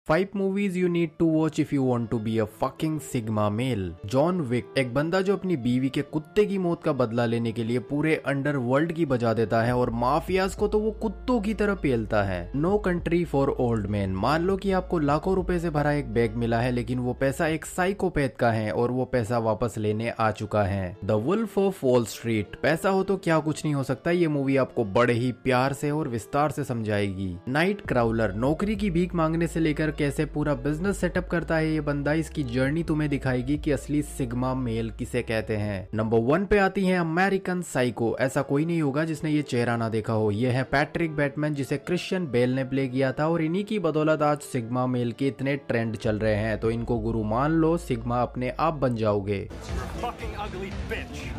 5 movies you need to watch if you want to be a fucking sigma male। John Wick एक बंदा जो अपनी बीवी के कुत्ते की मौत का बदला लेने के लिए पूरे अंडरवर्ल्ड की बजा देता है और माफियाज को तो वो कुत्तों की तरह पेलता है। No Country for Old Man. मान लो कि आपको लाखों रुपए से भरा एक बैग मिला है, लेकिन वो पैसा एक साइकोपैथ का है और वो पैसा वापस लेने आ चुका है। The Wolf of Wall Street. पैसा हो तो क्या कुछ नहीं हो सकता, ये मूवी आपको बड़े ही प्यार से और विस्तार से समझाएगी। Night crawler. नौकरी की भीख मांगने से लेकर कैसे पूरा बिजनेस सेटअप करता है ये बंदा, इसकी जर्नी तुम्हें दिखाएगी कि असली सिग्मा मेल किसे कहते हैं। नंबर 1 पे आती है अमेरिकन साइको। ऐसा कोई नहीं होगा जिसने ये चेहरा ना देखा हो। ये है पैट्रिक बैटमैन जिसे क्रिश्चियन बेल ने प्ले किया था और इन्हीं की बदौलत आज सिग्मा मेल के इतने ट्रेंड चल रहे हैं, तो इनको गुरु मान लो, सिग्मा अपने आप बन जाओगे।